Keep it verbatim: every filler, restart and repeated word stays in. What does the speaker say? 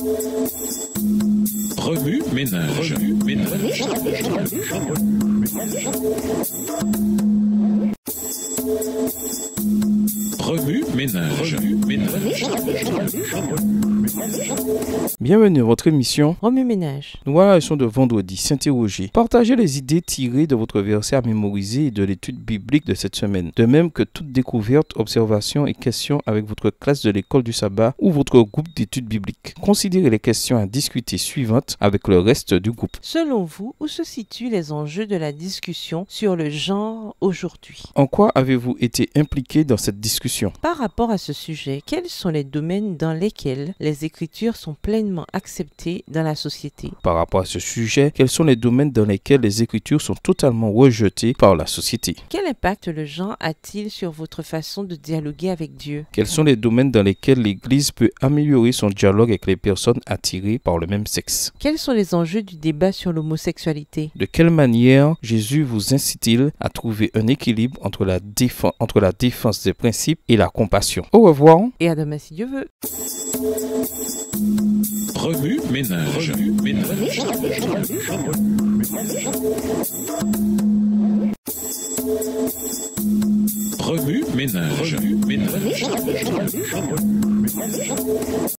Remue ménage. Remue ménage. Remue ménage. Remue ménage. Bienvenue à votre émission Remue ménage. Nous voilà la leçon de vendredi, s'interroger. Partagez les idées tirées de votre verset à mémoriser et de l'étude biblique de cette semaine. De même que toute découverte, observation et question avec votre classe de l'école du sabbat ou votre groupe d'études bibliques. Considérez les questions à discuter suivantes avec le reste du groupe. Selon vous, où se situent les enjeux de la discussion sur le genre aujourd'hui? En quoi avez-vous été impliqué dans cette discussion? Par rapport à ce sujet, quels sont les domaines dans lesquels les Écritures sont pleinement acceptées dans la société? Par rapport à ce sujet, quels sont les domaines dans lesquels les Écritures sont totalement rejetées par la société? Quel impact le genre a-t-il sur votre façon de dialoguer avec Dieu? Quels sont les domaines dans lesquels l'Église peut améliorer son dialogue avec les personnes attirées par le même sexe? Quels sont les enjeux du débat sur l'homosexualité? De quelle manière Jésus vous incite-t-il à trouver un équilibre entre la, défense, entre la défense des principes et la compassion? Au revoir. Et à demain si Dieu veut. Remue ménage. Remue ménage. Remue ménage. Remue ménage.